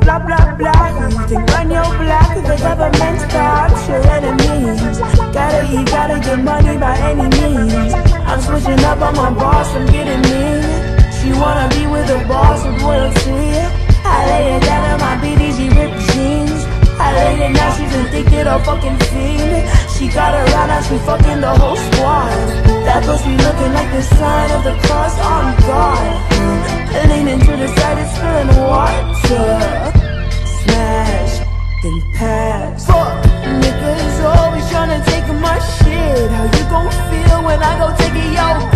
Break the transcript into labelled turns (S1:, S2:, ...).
S1: Blah blah blah, you think run your block, the government stops your enemies. Gotta get money by any means. I'm switching up on my boss from getting me. She wanna be with a boss with royalty. I lay it down in my BDG ripped jeans. I laid it now, she's addicted or fucking fiend. She got around now, she fucking the whole squad. That pussy looking like the sign of the cross on God. Leaning to the side, it's spilling water. Smash, then pass. Fuck, niggas always tryna take my shit. How you gon' feel when I go take it, yo?